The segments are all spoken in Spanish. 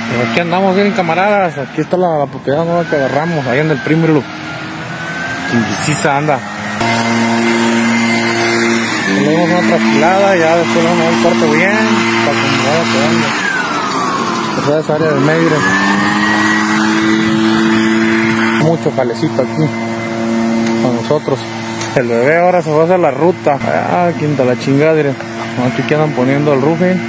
Pues aquí andamos bien, camaradas. Aquí está la propiedad nueva que agarramos, ahí en el Primero. Quinquicisa anda. Le dimos una trasquilada, ya después le vamos a dar el corte bien, para que me vaya quedando. Esa es área del medio. Mucho jalecito aquí con nosotros. El bebé ahora se va a hacer la ruta. Ah, quinta la chingada, diré. Aquí que andan poniendo el roofing.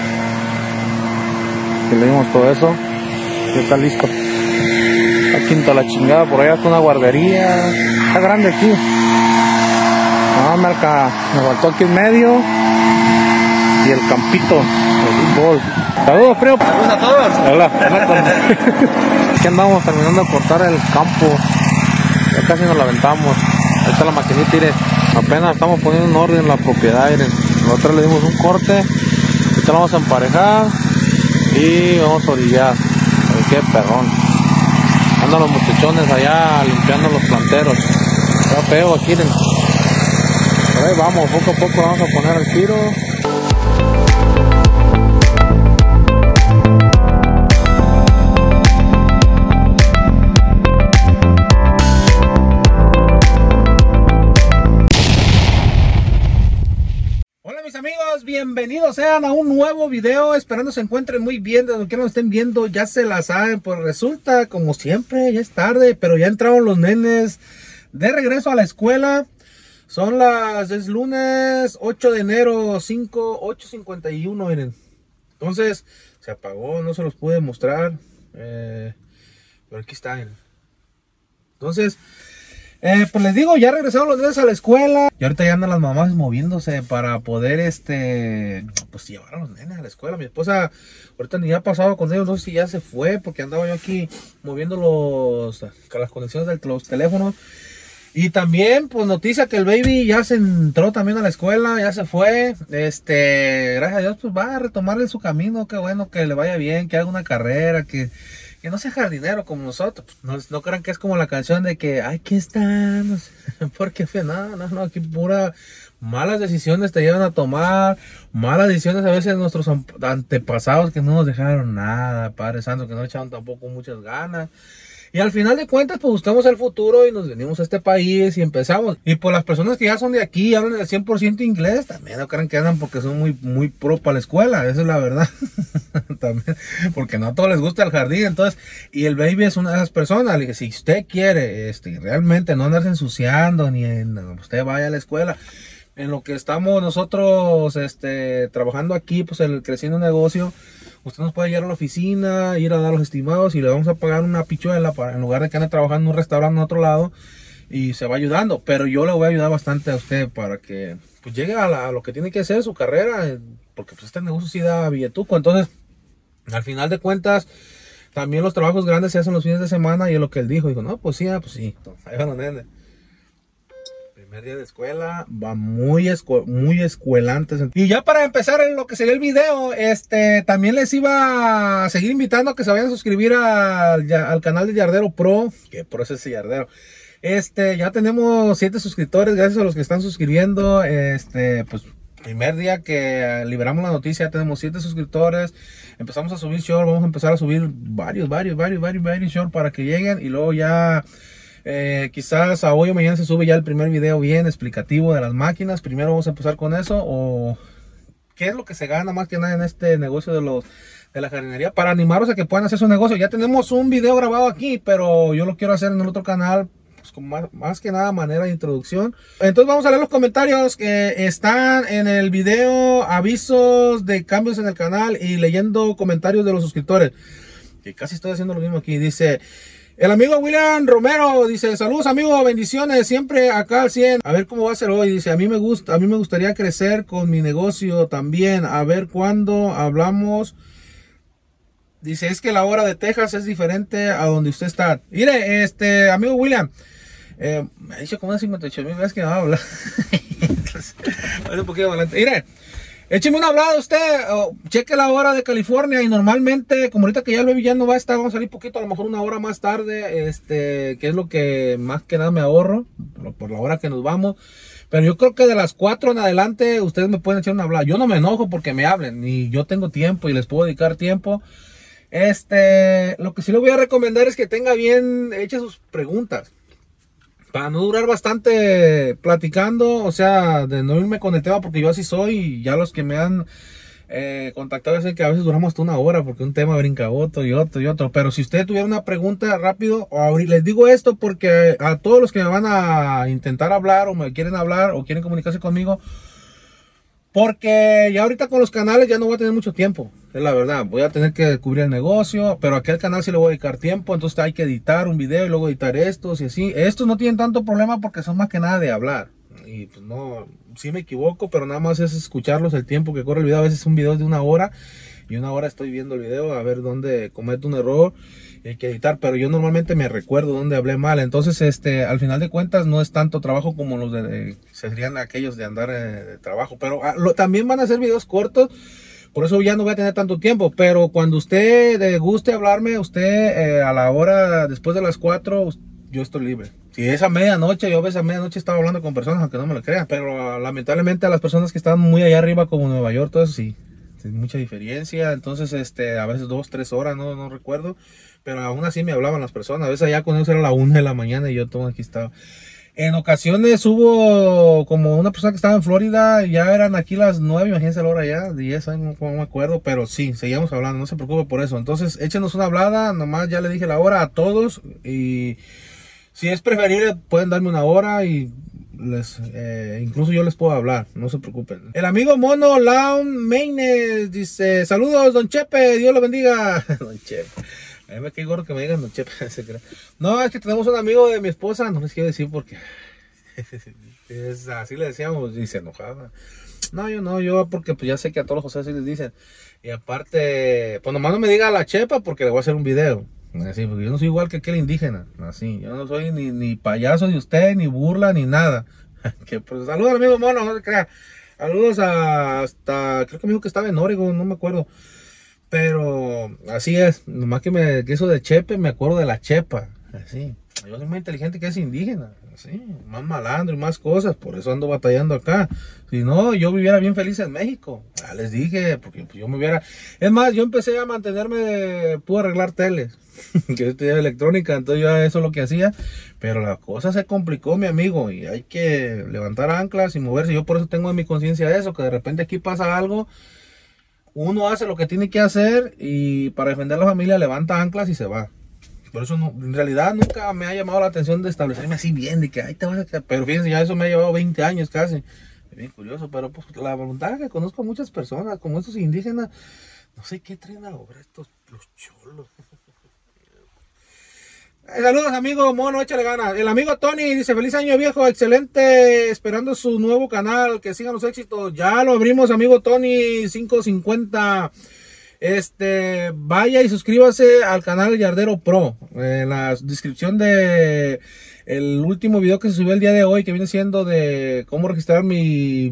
Y le dimos todo eso. Ya está listo. Aquí quinta la chingada, por allá está una guardería. Está grande aquí. Ah, me faltó aquí en medio. Y el campito, el fútbol. Saludos, primo. Saludos a todos. Hola. Aquí andamos terminando de cortar el campo. Ya casi nos la aventamos. Ahí está la maquinita, mire. Apenas estamos poniendo en orden la propiedad, mire. Nosotros le dimos un corte. Ahorita lo vamos a emparejar. Y vamos a orillar. Ay, qué perrón. Andan los muchachones allá limpiando los planteros. Está feo aquí, miren. Por ahí vamos, poco a poco vamos a poner el tiro. Hola mis amigos, bienvenidos sean a un nuevo video, esperando se encuentren muy bien, de donde que nos estén viendo, ya se la saben, pues resulta, como siempre, ya es tarde, pero ya entraron los nenes de regreso a la escuela. Es lunes 8 de enero, 8:51, miren. Entonces, se apagó, no se los pude mostrar, pero aquí está, miren. Entonces, pues les digo, ya regresaron los nenes a la escuela. Y ahorita ya andan las mamás moviéndose para poder, pues llevar a los nenes a la escuela. Mi esposa, ahorita ni ha pasado con ellos, no sé si ya se fue, porque andaba yo aquí moviendo las conexiones de los teléfonos. Y también, pues noticia que el baby ya se entró también a la escuela, ya se fue. Gracias a Dios, pues va a retomarle su camino. Qué bueno, que le vaya bien, que haga una carrera, que no sea jardinero como nosotros. Pues no crean que es como la canción de que, ay, ¿qué están? Porque no, aquí pura malas decisiones te llevan a tomar, malas decisiones a veces de nuestros antepasados que no nos dejaron nada, Padre Santo, que no echaron tampoco muchas ganas. Y al final de cuentas, pues buscamos el futuro y nos venimos a este país y empezamos. Y por las personas que ya son de aquí y hablan el 100% inglés, también no crean que andan porque son muy pro para la escuela, esa es la verdad. También, porque no a todos les gusta el jardín, entonces, y el baby es una de esas personas. Le dije, si usted quiere realmente no andarse ensuciando, usted vaya a la escuela. En lo que estamos nosotros trabajando aquí, pues creciendo un negocio, usted nos puede llegar a la oficina, ir a dar los estimados y le vamos a pagar una pichuela en lugar de que ande trabajando en un restaurante en otro lado, y se va ayudando. Pero yo le voy a ayudar bastante a usted para que pues llegue a lo que tiene que hacer su carrera, porque pues este negocio sí da billetuco. Entonces, al final de cuentas, también los trabajos grandes se hacen los fines de semana, y es lo que él dijo. Dijo, no, pues sí, ahí van los nenes. Primer día de escuela, va muy escuelantes. Y ya para empezar en lo que sería el video, también les iba a seguir invitando a que se vayan a suscribir al canal de Yardero Pro, que pro es ese Yardero. Ya tenemos 7 suscriptores, gracias a los que están suscribiendo. Pues primer día que liberamos la noticia ya tenemos 7 suscriptores. Empezamos a subir short, vamos a empezar a subir varios short para que lleguen, y luego ya quizás a hoy o mañana se sube ya el primer video bien explicativo de las máquinas. Primero vamos a empezar con eso, o qué es lo que se gana más que nada en este negocio de la jardinería, para animaros a que puedan hacer su negocio. Ya tenemos un video grabado aquí, pero yo lo quiero hacer en el otro canal, pues como más que nada manera de introducción. Entonces vamos a leer los comentarios que están en el video, avisos de cambios en el canal y leyendo comentarios de los suscriptores, que casi estoy haciendo lo mismo aquí. Dice el amigo William Romero, dice, saludos amigo, bendiciones, siempre acá al 100. A ver cómo va a ser hoy. Dice, a mí me gustaría crecer con mi negocio también. A ver cuándo hablamos. Dice, es que la hora de Texas es diferente a donde usted está. Mire, amigo William, me ha dicho como unas 58,000 veces que me va a hablar. Entonces, un poquito adelante. Mire, écheme una hablada usted, cheque la hora de California, y normalmente, como ahorita que ya el baby ya no va a estar, vamos a salir poquito, a lo mejor una hora más tarde, que es lo que más que nada me ahorro, por la hora que nos vamos. Pero yo creo que de las 4 en adelante, ustedes me pueden echar una hablada. Yo no me enojo porque me hablen, y yo tengo tiempo y les puedo dedicar tiempo. Lo que sí le voy a recomendar es que tenga bien hechas sus preguntas. Para no durar bastante platicando, o sea, de no irme con el tema, porque yo así soy, y ya los que me han contactado dicen que a veces duramos hasta una hora, porque un tema brinca otro y otro y otro. Pero si usted tuviera una pregunta rápido, les digo esto porque a todos los que me van a intentar hablar, o me quieren hablar, o quieren comunicarse conmigo, porque ya ahorita con los canales ya no voy a tener mucho tiempo, es la verdad. Voy a tener que cubrir el negocio, pero aquí al canal sí le voy a dedicar tiempo. Entonces hay que editar un video y luego editar estos y así. Estos no tienen tanto problema porque son más que nada de hablar. Y pues no, sí me equivoco, pero nada más es escucharlos el tiempo que corre el video. A veces un video es de una hora y una hora estoy viendo el video a ver dónde cometo un error y hay que editar, pero yo normalmente me recuerdo dónde hablé mal. Entonces al final de cuentas no es tanto trabajo como los serían aquellos de andar de trabajo, pero también van a ser videos cortos. Por eso ya no voy a tener tanto tiempo, pero cuando usted guste hablarme, usted a la hora después de las 4, yo estoy libre. Si es a medianoche, yo a veces a medianoche estaba hablando con personas, aunque no me lo crean, pero lamentablemente a las personas que están muy allá arriba como Nueva York, todo eso sí, mucha diferencia. Entonces a veces 2, 3 horas, no recuerdo, pero aún así me hablaban las personas. A veces allá con ellos era la 1 de la mañana y yo todo aquí estaba. En ocasiones hubo como una persona que estaba en Florida, ya eran aquí las 9, imagínense la hora ya, 10, no me acuerdo, pero sí, seguíamos hablando, no se preocupe por eso. Entonces échenos una hablada, nomás ya le dije la hora a todos, y si es preferible pueden darme una hora y incluso yo les puedo hablar, no se preocupen. El amigo Mono Laun Meines dice: saludos don Chepe, Dios lo bendiga. Don Chepe, a mí me cae gordo que me digan don Chepe. No, es que tenemos un amigo de mi esposa, no les quiero decir porque así le decíamos y se enojaba. No, yo porque pues ya sé que a todos los José así les dicen. Y aparte, pues nomás no me diga la Chepa porque le voy a hacer un video. Así, porque yo no soy igual que aquel indígena. Así, yo no soy ni payaso de usted, ni burla, ni nada. Que pues saludos al amigo Mono, no se crea. Saludos hasta, creo que me dijo que estaba en Oregon, no me acuerdo. Pero así es, nomás que eso de Chepe, me acuerdo de la Chepa. Así, yo soy más inteligente que ese indígena. Así, más malandro y más cosas, por eso ando batallando acá. Si no, yo viviera bien feliz en México. Ya les dije, porque pues, yo me hubiera... Es más, yo empecé a mantenerme, pude arreglar teles. Que yo estudié electrónica, entonces yo eso es lo que hacía. Pero la cosa se complicó, mi amigo, y hay que levantar anclas y moverse. Yo por eso tengo en mi conciencia eso, que de repente aquí pasa algo. Uno hace lo que tiene que hacer y para defender a la familia levanta anclas y se va. Por eso no, en realidad nunca me ha llamado la atención de establecerme así bien, de que ahí te vas a quedar. Pero fíjense, ya eso me ha llevado 20 años casi. Es bien curioso, pero pues la voluntad es que conozco a muchas personas, como estos indígenas, no sé qué traen a obra los cholos. Saludos amigo Mono, échale ganas. El amigo Tony dice: feliz año viejo, excelente, esperando su nuevo canal, que sigan los éxitos. Ya lo abrimos, amigo Tony 550. Vaya y suscríbase al canal Yardero Pro. En la descripción de el último video que se subió el día de hoy, que viene siendo de cómo registrar mi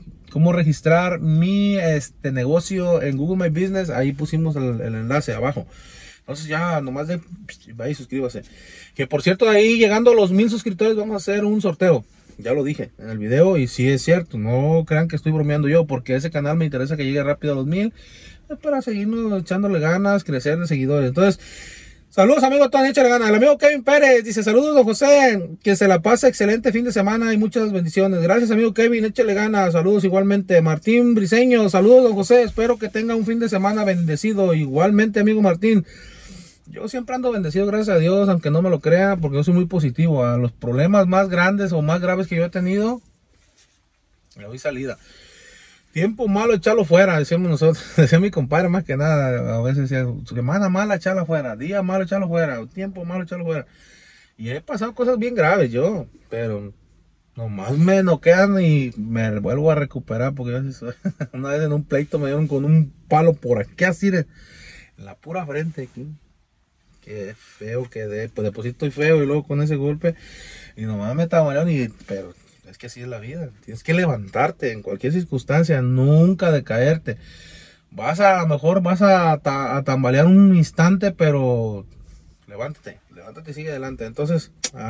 negocio en Google My Business, ahí pusimos el enlace abajo. Entonces ya nomás vaya y suscríbase. Que por cierto, ahí llegando a los 1000 suscriptores vamos a hacer un sorteo. Ya lo dije en el video y sí es cierto. No crean que estoy bromeando yo, porque ese canal me interesa que llegue rápido a los 1000. Para seguirnos echándole ganas, crecer de seguidores. Entonces, saludos amigo Tony, échale ganas. El amigo Kevin Pérez dice: saludos don José, que se la pase excelente fin de semana y muchas bendiciones. Gracias amigo Kevin, échale ganas. Saludos igualmente. Martín Briseño, saludos don José, espero que tenga un fin de semana bendecido. Igualmente amigo Martín. Yo siempre ando bendecido, gracias a Dios, aunque no me lo crea, porque yo soy muy positivo. A los problemas más grandes o más graves que yo he tenido, le doy salida. Tiempo malo, echarlo fuera, decíamos nosotros. Decía mi compadre más que nada. A veces decía: semana mala, echarla fuera. Día malo, echarlo fuera. Tiempo malo, echarlo fuera. Y he pasado cosas bien graves yo. Pero nomás me noquean y me vuelvo a recuperar. Porque a veces, una vez en un pleito me dieron con un palo por aquí, así en la pura frente aquí. Qué feo quedé. Pues de por sí estoy feo y luego con ese golpe. Y nomás me tambalearon pero... es que así es la vida, tienes que levantarte en cualquier circunstancia, nunca decaerte. A lo mejor vas a tambalear un instante, pero levántate y sigue adelante. Entonces,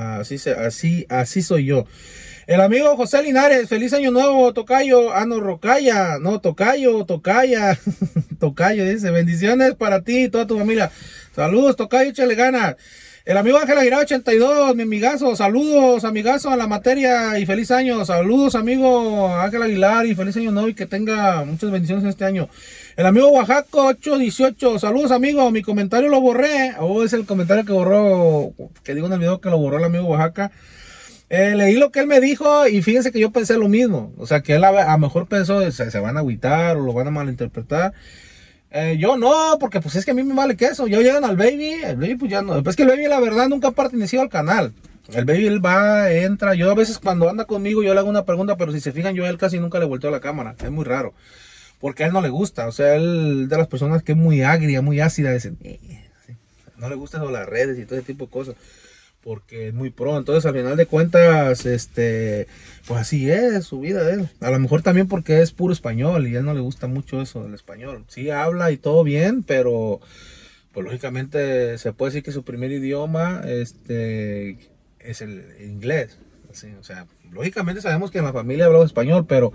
así soy yo. El amigo José Linares, feliz año nuevo, tocayo. No, Rocaya, no, tocayo, tocaya. Tocayo dice, bendiciones para ti y toda tu familia. Saludos, tocayo, échale ganas. El amigo Ángel Aguilar 82, mi amigazo, saludos, amigazo, a la materia y feliz año. Saludos, amigo Ángel Aguilar, y feliz año nuevo y que tenga muchas bendiciones este año. El amigo Oaxaco 818, saludos, amigo, mi comentario lo borré. Es el comentario que borró, que digo en el video que lo borró el amigo Oaxaca. Leí lo que él me dijo y fíjense que yo pensé lo mismo. O sea, que él a lo mejor pensó, se van a agüitar o lo van a malinterpretar. Yo no, porque pues es que a mí me vale queso. Yo llegan al Baby, el Baby pues ya no. Pues que el Baby la verdad nunca ha pertenecido al canal. El Baby él va, entra. Yo a veces cuando anda conmigo yo le hago una pregunta, pero si se fijan yo a él casi nunca le volteo la cámara. Es muy raro. Porque a él no le gusta. O sea, él de las personas que es muy agria, muy ácida. Dicen, no le gustan las redes y todo ese tipo de cosas. Porque es muy pro. Entonces al final de cuentas, pues así es su vida de él. A lo mejor también porque es puro español y a él no le gusta mucho eso del español. Sí habla y todo bien, pero pues lógicamente se puede decir que su primer idioma es el inglés. Así, o sea, lógicamente sabemos que en la familia hablamos español, pero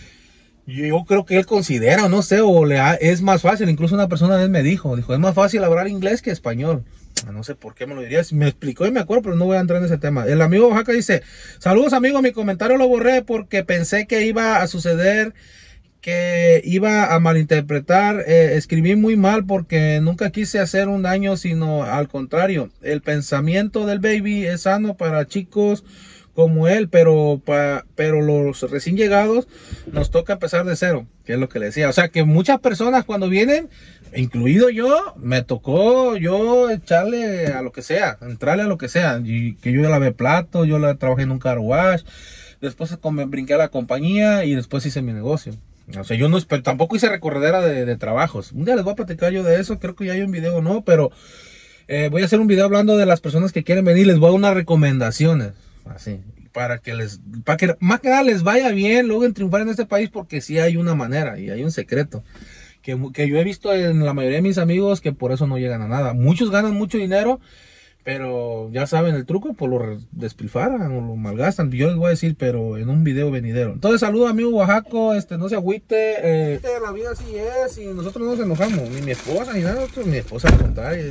yo creo que él considera, no sé, es más fácil. Incluso una persona me dijo, es más fácil hablar inglés que español. No sé por qué me lo diría, me explicó y me acuerdo, pero no voy a entrar en ese tema. El amigo Oaxaca dice, saludos, amigo, mi comentario lo borré porque pensé que iba a suceder, que iba a malinterpretar. Escribí muy mal porque nunca quise hacer un daño, sino al contrario. El pensamiento del Baby es sano para chicos como él, pero los recién llegados nos toca empezar de cero, que es lo que le decía. O sea que muchas personas cuando vienen, incluido yo, me tocó yo echarle a lo que sea, entrarle a lo que sea. Que yo ya lavé platos, yo trabajé en un car wash, después brinqué a la compañía y después hice mi negocio. O sea, yo no, pero tampoco hice recorredera de trabajos. Un día les voy a platicar yo de eso, creo que ya hay un video, ¿no? Pero voy a hacer un video hablando de las personas que quieren venir, les voy a dar unas recomendaciones. Así, para que más que nada les vaya bien, logren triunfar en este país, porque sí hay una manera y hay un secreto que yo he visto en la mayoría de mis amigos que por eso no llegan a nada. Muchos ganan mucho dinero, pero ya saben el truco, pues lo despilfarran o lo malgastan. Yo les voy a decir, pero en un video venidero. Entonces, saludos, amigo Oaxaco, no se agüite, la vida así es y nosotros no nos enojamos, ni mi esposa ni nada, nosotros, mi esposa al contrario.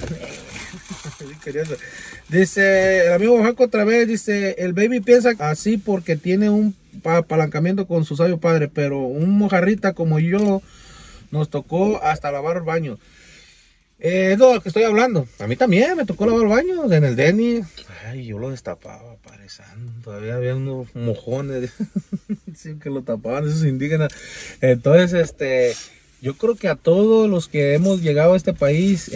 Dice el amigo Oaxaco otra vez, dice, el Baby piensa así porque tiene un apalancamiento con su sabio padre, pero un mojarrita como yo nos tocó hasta lavar el baño. Es lo que estoy hablando. A mí también me tocó lavar el baño en el Denny. Ay, yo lo destapaba, Padre Santo. Todavía había unos mojones sí, que lo tapaban, esos indígenas. Entonces, yo creo que a todos los que hemos llegado a este país,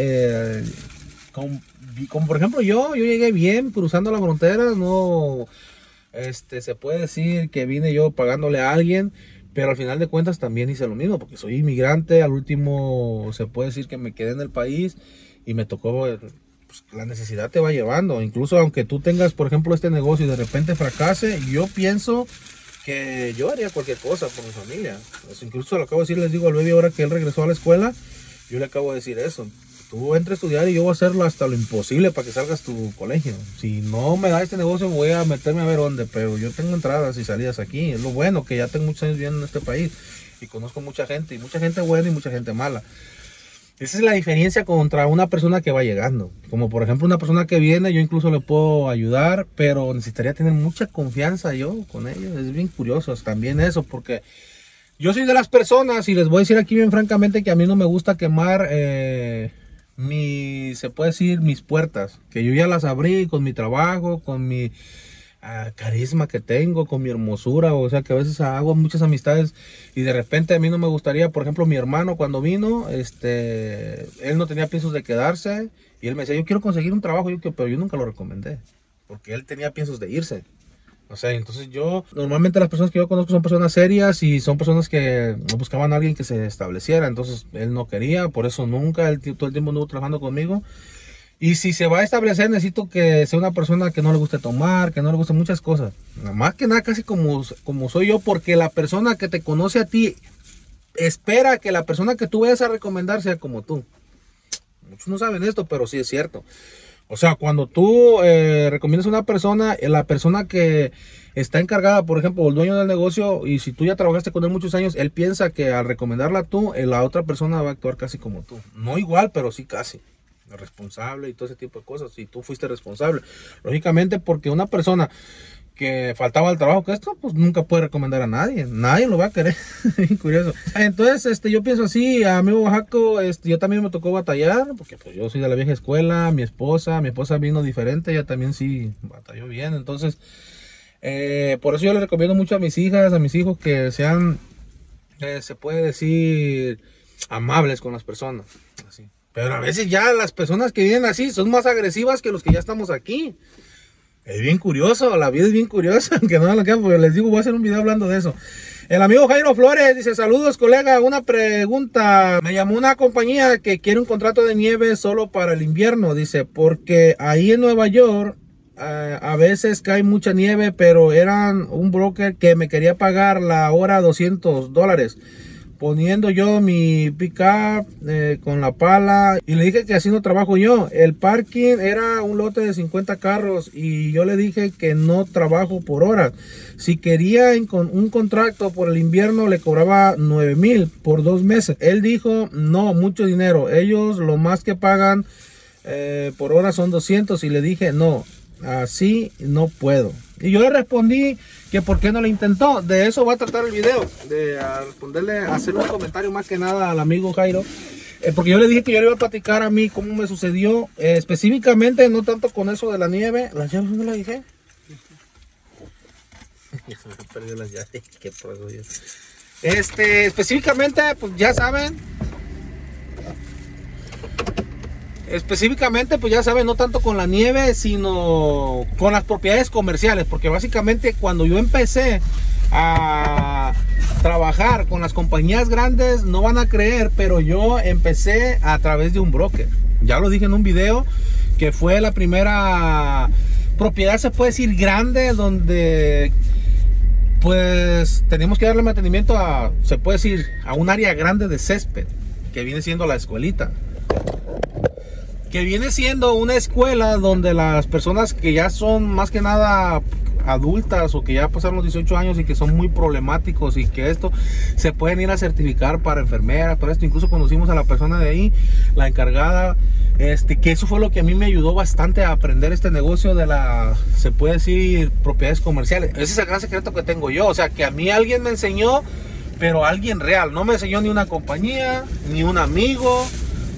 como por ejemplo yo llegué bien cruzando la frontera. No, se puede decir que vine yo pagándole a alguien. Pero al final de cuentas también hice lo mismo, porque soy inmigrante. Al último se puede decir que me quedé en el país y me tocó, pues, la necesidad te va llevando. Incluso aunque tú tengas, por ejemplo, este negocio y de repente fracase, yo pienso que yo haría cualquier cosa por mi familia. Pues, incluso lo acabo de decir, les digo al Baby ahora que él regresó a la escuela, yo le acabo de decir eso. Tú entra a estudiar y yo voy a hacerlo hasta lo imposible para que salgas tu colegio. Si no me da este negocio voy a meterme a ver dónde, pero yo tengo entradas y salidas aquí. Es lo bueno, que ya tengo muchos años viviendo en este país y conozco mucha gente buena y mucha gente mala. Esa es la diferencia contra una persona que va llegando. Como por ejemplo una persona que viene, yo incluso le puedo ayudar, pero necesitaría tener mucha confianza yo con ellos. Es bien curioso también eso, porque yo soy de las personas, y les voy a decir aquí bien francamente, que a mí no me gusta quemar se puede decir mis puertas, que yo ya las abrí con mi trabajo, con mi carisma que tengo, con mi hermosura. O sea que a veces hago muchas amistades y de repente a mí no me gustaría. Por ejemplo, mi hermano cuando vino, él no tenía piensos de quedarse y él me decía, yo quiero conseguir un trabajo, pero yo nunca lo recomendé porque él tenía piensos de irse. O sea, entonces normalmente las personas que yo conozco son personas serias y son personas que buscaban a alguien que se estableciera. Entonces él no quería, por eso nunca, todo el tiempo anduvo trabajando conmigo. Y si se va a establecer, necesito que sea una persona que no le guste tomar, que no le guste muchas cosas. Más que nada casi como soy yo, porque la persona que te conoce a ti espera que la persona que tú vayas a recomendar sea como tú. Muchos no saben esto, pero sí es cierto. O sea, cuando tú recomiendas a una persona, la persona que está encargada, por ejemplo, el dueño del negocio, y si tú ya trabajaste con él muchos años, él piensa que al recomendarla tú, la otra persona va a actuar casi como tú. No igual, pero sí casi. Responsable y todo ese tipo de cosas. Si tú fuiste responsable. Lógicamente, porque una persona que faltaba al trabajo que esto, pues nunca puede recomendar a nadie. Nadie lo va a querer. Curioso. Entonces, yo pienso así, amigo Oaxaco, yo también me tocó batallar, porque pues yo soy de la vieja escuela, mi esposa vino diferente, ella también sí batalló bien. Entonces, por eso yo le recomiendo mucho a mis hijas, a mis hijos, que sean, se puede decir, amables con las personas. Así. Pero a veces ya las personas que vienen así son más agresivas que los que ya estamos aquí. Es bien curioso, la vida es bien curiosa, aunque no me lo quieran, porque les digo, voy a hacer un video hablando de eso. El amigo Jairo Flores dice, saludos colega, una pregunta. Me llamó una compañía que quiere un contrato de nieve solo para el invierno, dice, porque ahí en Nueva York a veces cae mucha nieve, pero eran un broker que me quería pagar la hora $200. Poniendo yo mi pick-up con la pala, y le dije que así no trabajo yo. El parking era un lote de 50 carros y yo le dije que no trabajo por hora. Si quería un contrato por el invierno le cobraba 9,000 por 2 meses. Él dijo no, mucho dinero, ellos lo más que pagan por hora son 200, y le dije no, así no puedo. Y yo le respondí que por qué no lo intentó. De eso va a tratar el video, de responderle, hacer un comentario más que nada al amigo Jairo, porque yo le dije que yo le iba a platicar a mí cómo me sucedió, específicamente, no tanto con eso de la nieve. ¿Las llaves dónde las dije? Ya se me perdió las llaves. Qué prozo yo. Específicamente, pues ya saben. Específicamente, pues ya saben, no tanto con la nieve, sino con las propiedades comerciales, porque básicamente cuando yo empecé a trabajar con las compañías grandes, no van a creer, pero yo empecé a través de un broker. Ya lo dije en un video, que fue la primera propiedad, se puede decir, grande, donde pues tenemos que darle mantenimiento a, se puede decir, a un área grande de césped, que viene siendo la escuelita. Que viene siendo una escuela donde las personas que ya son más que nada adultas o que ya pasaron los 18 años y que son muy problemáticos y que esto se pueden ir a certificar para enfermeras, para esto. Incluso conocimos a la persona de ahí, la encargada, que eso fue lo que a mí me ayudó bastante a aprender este negocio de la, se puede decir, propiedades comerciales. Ese es el gran secreto que tengo yo, o sea, que a mí alguien me enseñó, pero alguien real. No me enseñó ni una compañía, ni un amigo,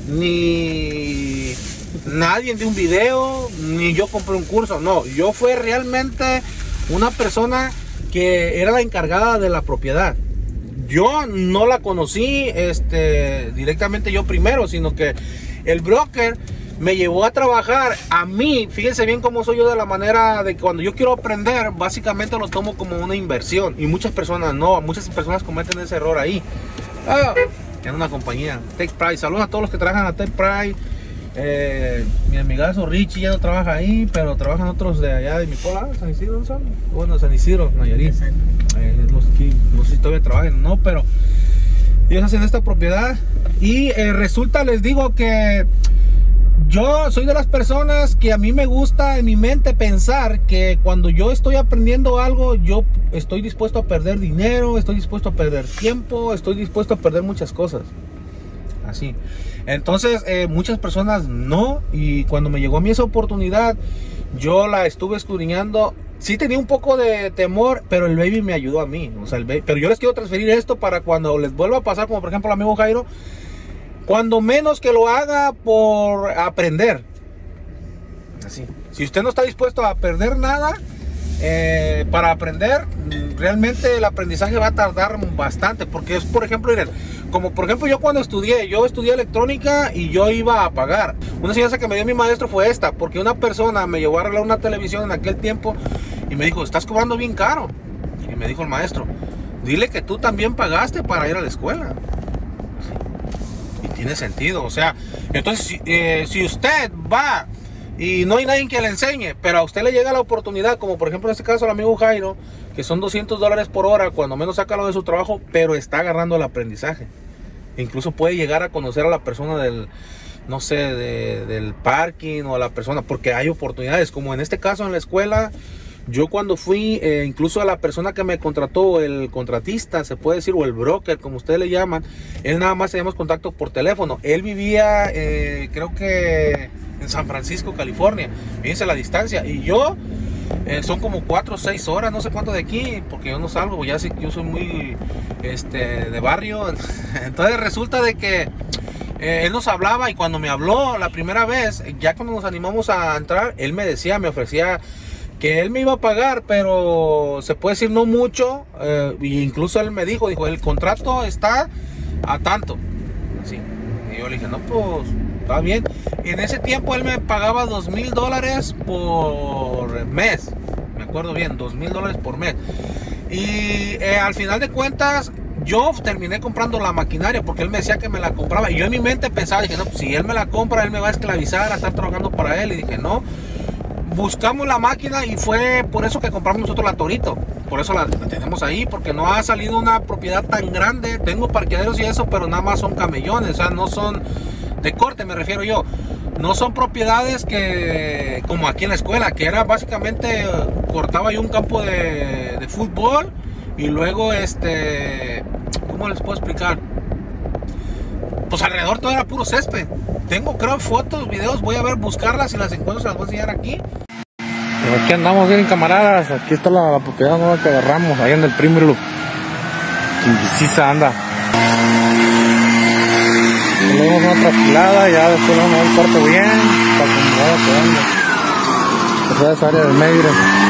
ni nadie de un video, ni yo compré un curso. No, yo fui realmente una persona que era la encargada de la propiedad. Yo no la conocí directamente yo primero, sino que el broker me llevó a trabajar a mí. Fíjense bien cómo soy yo, de la manera de que cuando yo quiero aprender, básicamente lo tomo como una inversión, y muchas personas no, muchas personas cometen ese error ahí. En una compañía, Tech Price, saludos a todos los que trabajan a Tech Price. Mi amigazo Richie ya no trabaja ahí, pero trabajan otros de allá de mi pueblo, San Isidro, ¿no son? Bueno, San Isidro, Nayarit. No sé si todavía trabajan, no, pero ellos hacen esta propiedad. Y resulta, les digo que yo soy de las personas que a mí me gusta en mi mente pensar que cuando yo estoy aprendiendo algo, yo estoy dispuesto a perder dinero, estoy dispuesto a perder tiempo, estoy dispuesto a perder muchas cosas. Así. Entonces, muchas personas no. Y cuando me llegó a mí esa oportunidad, yo la estuve escudriñando. Sí tenía un poco de temor, pero el baby me ayudó a mí. O sea, pero yo les quiero transferir esto para cuando les vuelva a pasar, como por ejemplo el amigo Jairo, cuando menos que lo haga por aprender. Así. Si usted no está dispuesto a perder nada para aprender, realmente el aprendizaje va a tardar bastante. Porque es, por ejemplo, miren, como por ejemplo yo cuando estudié electrónica y yo iba a pagar. Una enseñanza que me dio mi maestro fue esta, porque una persona me llevó a arreglar una televisión en aquel tiempo y me dijo, estás cobrando bien caro. Y me dijo el maestro, dile que tú también pagaste para ir a la escuela. Y tiene sentido, o sea, entonces si usted va y no hay nadie que le enseñe, pero a usted le llega la oportunidad, como por ejemplo en este caso el amigo Jairo, que son $200 por hora, cuando menos saca lo de su trabajo, pero está agarrando el aprendizaje. Incluso puede llegar a conocer a la persona no sé, del parking o a la persona, porque hay oportunidades, como en este caso en la escuela. Yo cuando fui, incluso a la persona que me contrató, el contratista, se puede decir, o el broker, como ustedes le llaman, él nada más teníamos contacto por teléfono. Él vivía, creo que en San Francisco, California, fíjense la distancia, y yo, son como 4 o 6 horas, no sé cuánto de aquí, porque yo no salgo, ya sé que yo soy muy, de barrio. Entonces resulta de que él nos hablaba, y cuando me habló la primera vez, ya cuando nos animamos a entrar, él me decía, me ofrecía que él me iba a pagar, pero se puede decir no mucho, e incluso él me dijo, el contrato está a tanto, sí. Y yo le dije, no, pues está bien. En ese tiempo él me pagaba $2,000 por mes, me acuerdo bien, $2,000 por mes. Y al final de cuentas yo terminé comprando la maquinaria, porque él me decía que me la compraba, y yo en mi mente pensaba, dije, no, pues si él me la compra, él me va a esclavizar a estar trabajando para él. Y dije, no. Buscamos la máquina, y fue por eso que compramos nosotros la Torito. Por eso la tenemos ahí, porque no ha salido una propiedad tan grande. Tengo parqueaderos y eso, pero nada más son camellones, o sea, no son de corte, me refiero yo. No son propiedades que, como aquí en la escuela, que era básicamente, cortaba yo un campo de fútbol, y luego, ¿cómo les puedo explicar? Pues alrededor todo era puro césped. Tengo, creo, fotos, videos, voy a ver, buscarlas, y las encuentro se las voy a enseñar aquí. Pues aquí andamos bien, camaradas. Aquí está la propiedad nueva que agarramos, ahí en el Primero. Quindicisa anda. Le dimos una trasquilada, ya después le vamos a dar el cuarto bien, para que me vaya quedando. Esa es área del medio.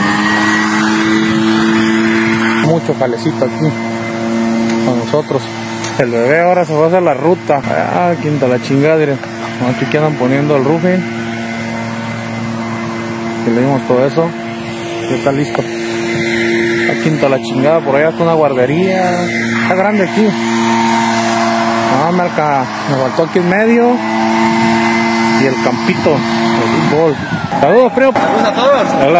Mucho jalecito aquí con nosotros. El bebé ahora se va a hacer la ruta. Ah, quinta la chingada, diré. Aquí que andan poniendo el roofing. Que le dimos todo eso. Ya está listo. La quinta la chingada, por allá está una guardería. Está grande aquí. Ah, me faltó aquí en medio. Y el campito de fútbol. Saludos, primo. Saludos a todos. Hola.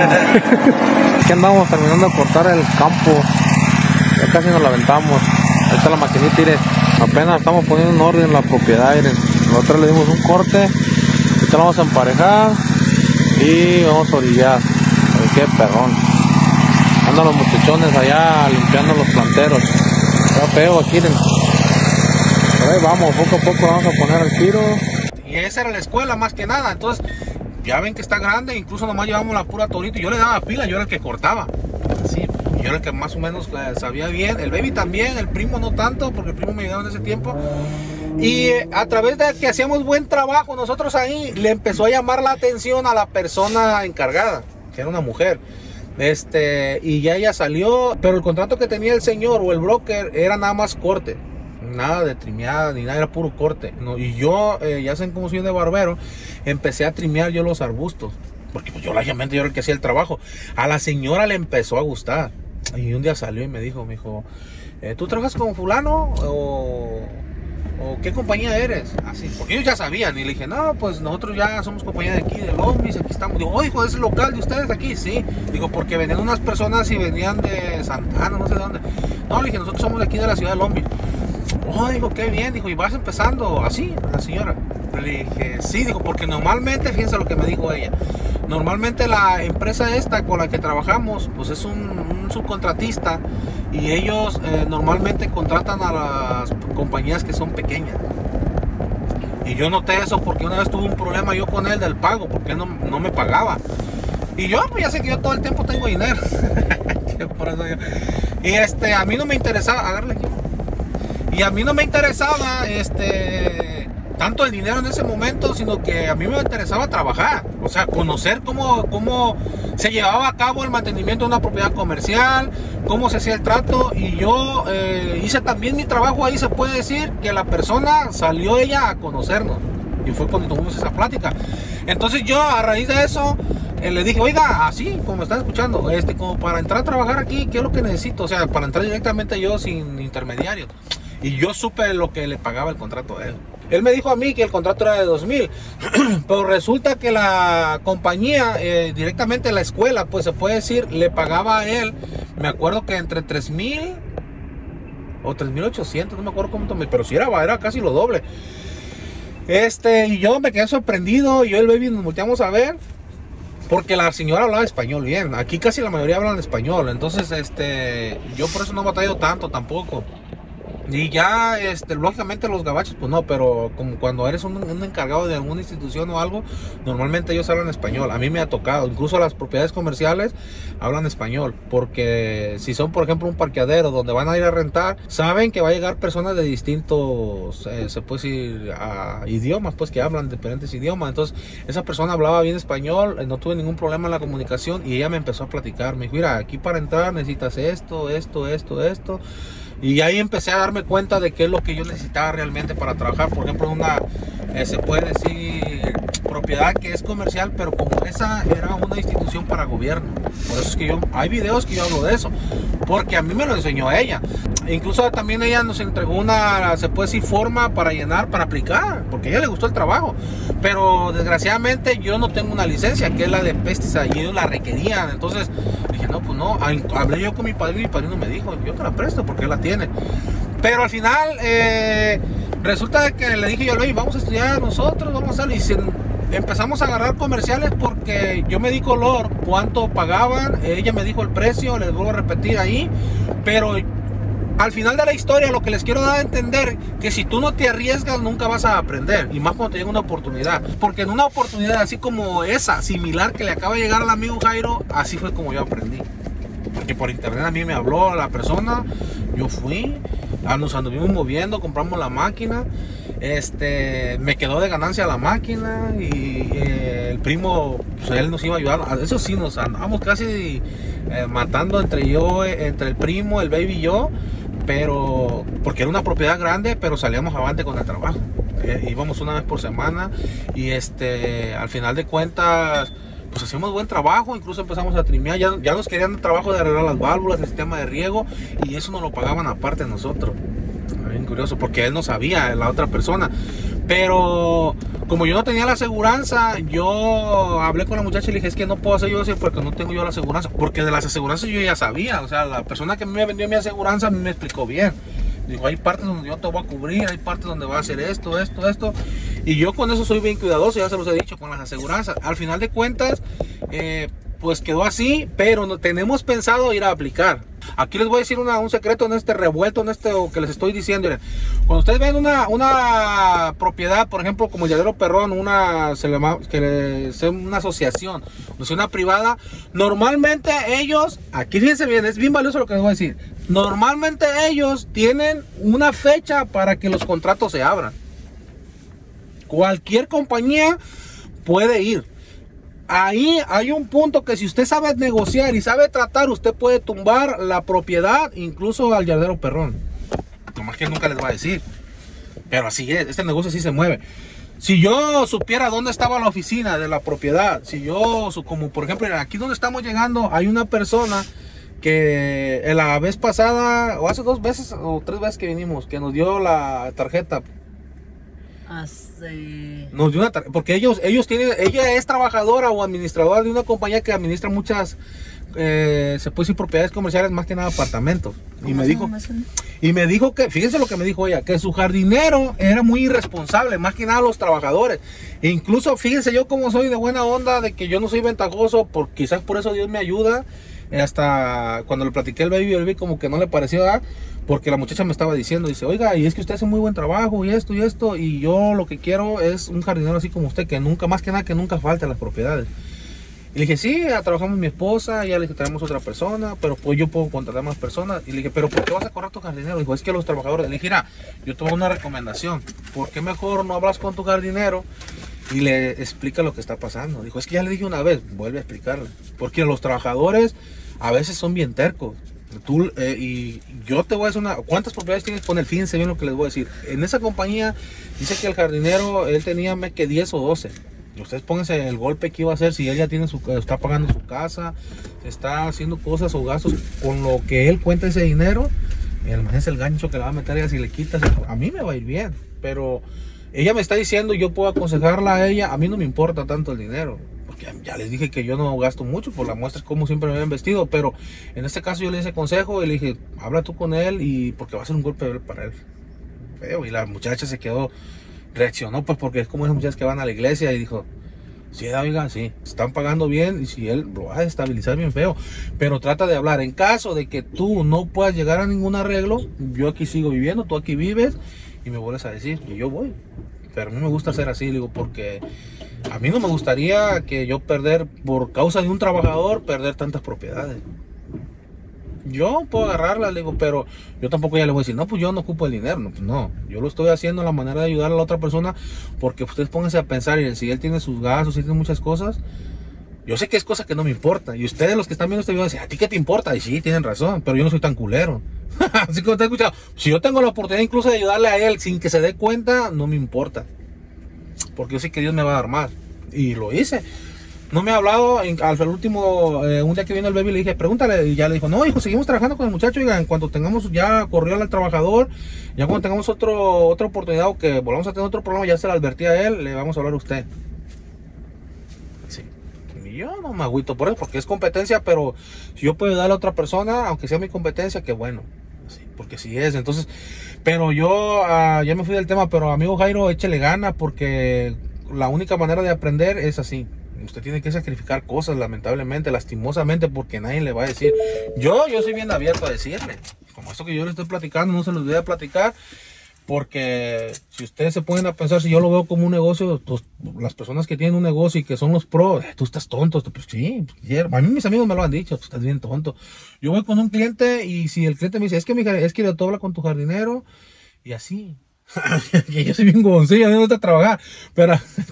Aquí andamos terminando de cortar el campo. Ya casi nos la aventamos. Ahí está la maquinita, mire. Apenas estamos poniendo en orden la propiedad, miren. Nosotros le dimos un corte. Ahorita lo vamos a emparejar y vamos a orillar. A ver qué perrón. Andan los muchachones allá limpiando los planteros. Está feo aquí, miren. Pero ahí vamos, poco a poco vamos a poner el tiro. Y esa era la escuela más que nada. Entonces ya ven que está grande, incluso nomás llevamos la pura Torito. Yo le daba pila, yo era el que cortaba. Sí, yo era el que más o menos sabía bien. El baby también, el primo no tanto, porque el primo me ayudaba en ese tiempo. Y a través de que hacíamos buen trabajo nosotros ahí, le empezó a llamar la atención a la persona encargada, que era una mujer. Y ya ella salió, pero el contrato que tenía el señor o el broker era nada más corte. Nada de trimeada ni nada, era puro corte, ¿no? Y yo, ya saben cómo soy de barbero, empecé a trimear yo los arbustos, porque pues yo lógicamente yo era el que hacía el trabajo. A la señora le empezó a gustar, y un día salió y me dijo, ¿tú trabajas con fulano o qué compañía eres? Así, porque ellos ya sabían, y le dije, no, pues nosotros ya somos compañía de aquí, de Lombis, aquí estamos. Digo, hijo, ¿es el local de ustedes de aquí? Sí. Digo, porque venían unas personas y venían de Santana, no sé de dónde. No, le dije, nosotros somos de aquí de la ciudad de Lombis. Oh, dijo, qué bien, dijo, ¿y vas empezando así, la señora? Le dije, sí, dijo, porque normalmente, fíjense lo que me dijo ella, normalmente la empresa esta con la que trabajamos, pues es un subcontratista, y ellos normalmente contratan a las compañías que son pequeñas. Y yo noté eso porque una vez tuve un problema yo con él del pago, porque él no me pagaba. Y yo, pues ya sé que yo todo el tiempo tengo dinero. Por eso yo. Y a mí no me interesaba, agarrarle aquí. Y a mí no me interesaba tanto el dinero en ese momento, sino que a mí me interesaba trabajar, o sea, conocer cómo se llevaba a cabo el mantenimiento de una propiedad comercial, cómo se hacía el trato. Y yo hice también mi trabajo ahí, se puede decir que la persona salió ella a conocernos, y fue cuando tuvimos esa plática. Entonces yo, a raíz de eso, le dije, oiga, así como están escuchando, como para entrar a trabajar aquí, ¿qué es lo que necesito? O sea, para entrar directamente yo sin intermediarios. Y yo supe lo que le pagaba el contrato a él. Él me dijo a mí que el contrato era de 2,000, pero resulta que la compañía, directamente la escuela, pues se puede decir, le pagaba a él, me acuerdo que entre 3,000 o 3,800, no me acuerdo cómo tomé, pero sí era casi lo doble. Y yo me quedé sorprendido. Y yo y el baby nos volteamos a ver. Porque la señora hablaba español bien. Aquí casi la mayoría hablan español. Entonces, yo por eso no batallo tanto tampoco. Y ya, lógicamente los gabachos, pues no, pero como cuando eres un encargado de alguna institución o algo, normalmente ellos hablan español. A mí me ha tocado, incluso las propiedades comerciales hablan español, porque si son, por ejemplo, un parqueadero donde van a ir a rentar, saben que va a llegar personas de distintos, se puede decir, idiomas, pues que hablan diferentes idiomas. Entonces, esa persona hablaba bien español, no tuve ningún problema en la comunicación y ella me empezó a platicar. Me dijo, mira, aquí para entrar necesitas esto. Y ahí empecé a darme cuenta de qué es lo que yo necesitaba realmente para trabajar. Por ejemplo, una, se puede decir, propiedad que es comercial, pero como esa era una institución para gobierno. Por eso es que hay videos que yo hablo de eso, porque a mí me lo enseñó ella. Incluso también ella nos entregó una, se puede decir, forma para llenar, para aplicar, porque a ella le gustó el trabajo. Pero desgraciadamente yo no tengo una licencia, que es la de pesticida, y ellos la requerían. Entonces dije, no, pues no. Hablé yo con mi padrino y mi padrino me dijo, yo te la presto porque él la tiene. Pero al final resulta que le dije yo, vamos a estudiar nosotros, vamos a salir. Empezamos a agarrar comerciales porque yo me di color cuánto pagaban, ella me dijo el precio, les vuelvo a repetir ahí. Pero al final de la historia lo que les quiero dar a entender, que si tú no te arriesgas nunca vas a aprender, y más cuando te llega una oportunidad. Porque en una oportunidad así como esa, similar que le acaba de llegar al amigo Jairo, así fue como yo aprendí. Porque por internet a mí me habló la persona, yo fui, nos anduvimos moviendo, compramos la máquina, me quedó de ganancia la máquina y el primo, pues él nos iba a ayudar. Eso sí, nos andábamos casi matando entre el primo, el baby y yo, pero porque era una propiedad grande, pero salíamos avante con el trabajo. Íbamos una vez por semana y al final de cuentas pues hacíamos buen trabajo. Incluso empezamos a trimear, ya nos querían el trabajo de arreglar las válvulas, el sistema de riego, y eso nos lo pagaban aparte de nosotros. Bien curioso, porque él no sabía, la otra persona. Pero como yo no tenía la aseguranza, yo hablé con la muchacha y le dije, es que no puedo hacer yo eso porque no tengo yo la aseguranza. Porque de las aseguranzas yo ya sabía, o sea, la persona que me vendió mi aseguranza a mí me explicó bien. Dijo, hay partes donde yo te voy a cubrir, hay partes donde va a hacer esto. Y yo con eso soy bien cuidadoso, ya se los he dicho, con las aseguranzas. Al final de cuentas, pues quedó así, pero tenemos pensado ir a aplicar. Aquí les voy a decir un secreto en este revuelto, en que les estoy diciendo. Miren, cuando ustedes ven una propiedad, por ejemplo, como el Lladero Perrón, una asociación, o sea, una privada, normalmente ellos, aquí fíjense bien, es bien valioso lo que les voy a decir. Normalmente ellos tienen una fecha para que los contratos se abran. Cualquier compañía puede ir. Ahí hay un punto que si usted sabe negociar y sabe tratar, usted puede tumbar la propiedad, incluso al Lladero Perrón. Nomás que nunca les va a decir. Pero así es, este negocio sí se mueve. Si yo supiera dónde estaba la oficina de la propiedad, como por ejemplo, aquí donde estamos llegando, hay una persona que la vez pasada, o hace 2 veces o 3 veces que vinimos, que nos dio la tarjeta. Nos dio una tarjeta, porque ellos tienen, ella es trabajadora o administradora de una compañía que administra muchas, se puede decir, propiedades comerciales, más que nada apartamentos. Y me dijo que, fíjense lo que me dijo ella, que su jardinero era muy irresponsable, más que nada los trabajadores. E incluso, fíjense, yo como soy de buena onda, de que yo no soy ventajoso, quizás por eso Dios me ayuda. Hasta cuando le platiqué al baby, el baby como que no le pareció, porque la muchacha me estaba diciendo, dice, oiga, y es que usted hace muy buen trabajo y esto, y yo lo que quiero es un jardinero así como usted, que nunca, más que nada, que nunca falte a las propiedades. Y le dije, sí, trabajamos mi esposa, y ya le dije, traemos otra persona, pero pues yo puedo contratar más personas. Y le dije, pero ¿por qué vas a correr tu jardinero? Dijo, es que los trabajadores. Le dije, mira, yo te doy una recomendación, ¿por qué mejor no hablas con tu jardinero y le explica lo que está pasando? Dijo, es que ya le dije una vez, vuelve a explicarle, porque los trabajadores a veces son bien tercos. Y yo te voy a decir ¿cuántas propiedades tienes con él? Fíjense bien lo que les voy a decir. En esa compañía dice que el jardinero, él tenía que 10 o 12. Y ustedes pónganse el golpe que iba a hacer si él ya tiene está pagando su casa, está haciendo cosas o gastos con lo que él cuenta ese dinero. Imagínense el gancho que le va a meter ella si le quitas. A mí me va a ir bien, pero ella me está diciendo, yo puedo aconsejarla a ella, a mí no me importa tanto el dinero. Ya les dije que yo no gasto mucho, por la muestra es como siempre me habían vestido, pero en este caso yo le hice consejo y le dije, habla tú con él, y porque va a ser un golpe para él feo. Y la muchacha se quedó reaccionó, pues porque es como esas muchachas que van a la iglesia y dijo, sí, oiga, sí, están pagando bien y si él lo va a estabilizar bien feo, pero trata de hablar. En caso de que tú no puedas llegar a ningún arreglo, yo aquí sigo viviendo, tú aquí vives y me vuelves a decir y yo voy. Pero a mí me gusta ser así, digo, porque a mí no me gustaría que yo perder, por causa de un trabajador, perder tantas propiedades. Yo puedo agarrarla, le digo, pero yo tampoco ya le voy a decir, no, pues yo no ocupo el dinero, no, pues no, yo lo estoy haciendo a la manera de ayudar a la otra persona, porque ustedes pónganse a pensar, y si él tiene sus gastos, si tiene muchas cosas, yo sé que es cosa que no me importa, y ustedes los que están viendo este video dicen, ¿a ti qué te importa? Y sí, tienen razón, pero yo no soy tan culero. Así que te he escuchado, si yo tengo la oportunidad incluso de ayudarle a él sin que se dé cuenta, no me importa, porque yo sé que Dios me va a dar más, y lo hice. No me ha hablado, al último, un día que vino el baby le dije, pregúntale, y ya le dijo, no hijo, seguimos trabajando con el muchacho, y en cuanto tengamos ya corrió al trabajador, ya cuando tengamos otra oportunidad o que volvamos a tener otro problema, ya se lo advertí a él, le vamos a hablar a usted. Sí. Y yo no me agüito por eso, porque es competencia, pero si yo puedo darle a otra persona, aunque sea mi competencia, qué bueno, sí, porque sí es, entonces, pero yo ya me fui del tema, pero amigo Jairo, échele gana, porque la única manera de aprender es así. Usted tiene que sacrificar cosas, lamentablemente, lastimosamente, porque nadie le va a decir. Yo soy bien abierto a decirle. Como esto que yo le estoy platicando, no se los voy a platicar. Porque si ustedes se ponen a pensar, si yo lo veo como un negocio, pues, las personas que tienen un negocio y que son los pros, tú estás tonto. Pues sí, a mí mis amigos me lo han dicho, tú estás bien tonto. Yo voy con un cliente y si el cliente me dice, es que tú hablas con tu jardinero y así. Que yo soy bien goncillo, a mí me gusta trabajar, pero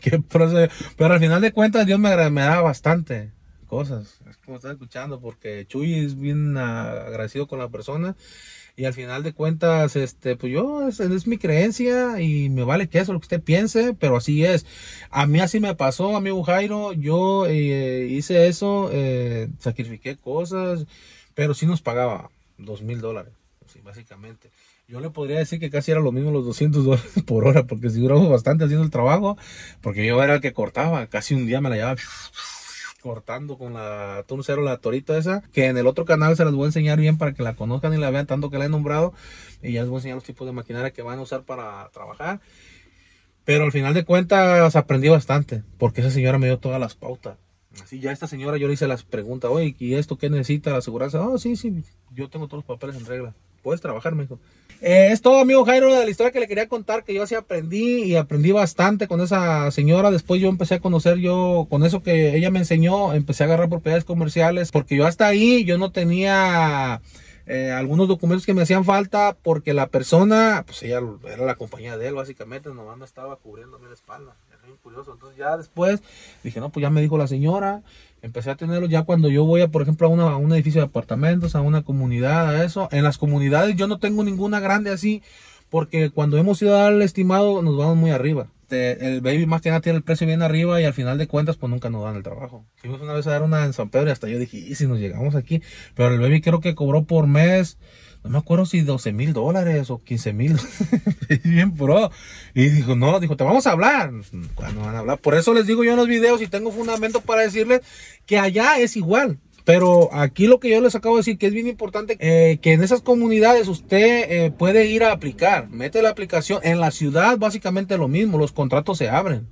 al final de cuentas Dios me da bastante cosas, es como estás escuchando, porque Chuy es bien agradecido con la persona y al final de cuentas, pues yo, es mi creencia y me vale que eso lo que usted piense, pero así es. A mí así me pasó, amigo Jairo, yo hice eso, sacrifiqué cosas, pero sí nos pagaba $2,000, sí, básicamente. Yo le podría decir que casi era lo mismo los $200 por hora, porque si duramos bastante haciendo el trabajo, porque yo era el que cortaba, casi un día me la llevaba cortando con la Turn 0, la torita esa, que en el otro canal se las voy a enseñar bien para que la conozcan y la vean, tanto que la he nombrado, y ya les voy a enseñar los tipos de maquinaria que van a usar para trabajar. Pero al final de cuentas aprendí bastante, porque esa señora me dio todas las pautas. Así ya esta señora yo le hice las preguntas, oye, ¿y esto qué necesita la aseguranza? Oh, sí, yo tengo todos los papeles en regla. Puedes trabajar, me dijo. Es todo, amigo Jairo, de la historia que le quería contar, que yo así aprendí y aprendí bastante con esa señora. Después yo empecé a conocer, con eso que ella me enseñó, empecé a agarrar propiedades comerciales, porque yo hasta ahí yo no tenía algunos documentos que me hacían falta, porque la persona, pues ella era la compañía de él, básicamente, nomás me estaba cubriéndome la espalda. Era bien curioso. Entonces ya después dije, no, pues ya me dijo la señora. Empecé a tenerlo ya cuando yo voy, por ejemplo, a un edificio de apartamentos, a una comunidad, a eso. En las comunidades yo no tengo ninguna grande así, porque cuando hemos ido a dar el estimado nos vamos muy arriba. El baby más que nada tiene el precio bien arriba y al final de cuentas pues nunca nos dan el trabajo. Fuimos una vez a dar una en San Pedro y hasta yo dije, ¿y si nos llegamos aquí? Pero el baby creo que cobró por mes, no me acuerdo si $12,000 o $15,000. Bien pro. Y dijo, te vamos a hablar. ¿Cuándo van a hablar? Por eso les digo yo en los videos y tengo fundamento para decirles que allá es igual. Pero aquí lo que yo les acabo de decir, que es bien importante, que en esas comunidades usted puede ir a aplicar. Mete la aplicación. En la ciudad básicamente lo mismo, los contratos se abren.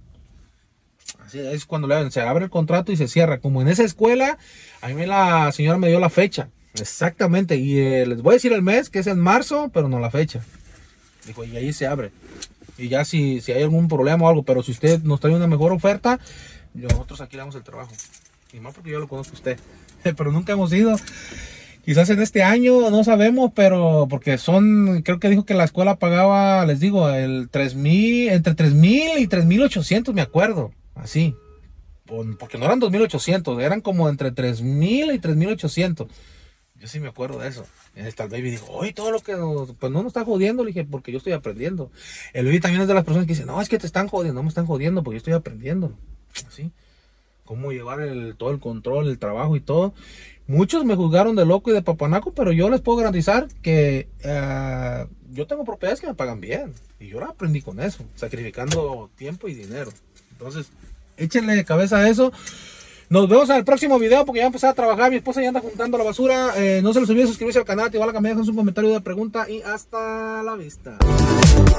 Así es cuando se abre el contrato y se cierra. Como en esa escuela, a mí la señora me dio la fecha. Exactamente. Y les voy a decir el mes, que es en marzo, pero no la fecha. Dijo, y ahí se abre. Y ya si hay algún problema o algo, pero si usted nos trae una mejor oferta, nosotros aquí le damos el trabajo. Y más porque yo lo conozco a usted. Pero nunca hemos ido. Quizás en este año, no sabemos, pero porque creo que dijo que la escuela pagaba, les digo, entre 3,000 y 3,800, me acuerdo. Así. Porque no eran 2,800, eran como entre 3,000 y 3,800. Yo sí me acuerdo de eso. Hasta el baby dijo, oye, todo lo que pues no nos está jodiendo. Le dije, porque yo estoy aprendiendo. El baby también es de las personas que dicen, no, es que te están jodiendo. No me están jodiendo porque yo estoy aprendiendo. Así. Cómo llevar todo el control, el trabajo y todo. Muchos me juzgaron de loco y de papanaco, pero yo les puedo garantizar que yo tengo propiedades que me pagan bien. Y yo la aprendí con eso, sacrificando tiempo y dinero. Entonces, échenle cabeza a eso. Nos vemos en el próximo video porque ya empecé a trabajar. Mi esposa ya anda juntando la basura. No se les olvide suscribirse al canal, activar la campanita, hacer un comentario de pregunta y hasta la vista.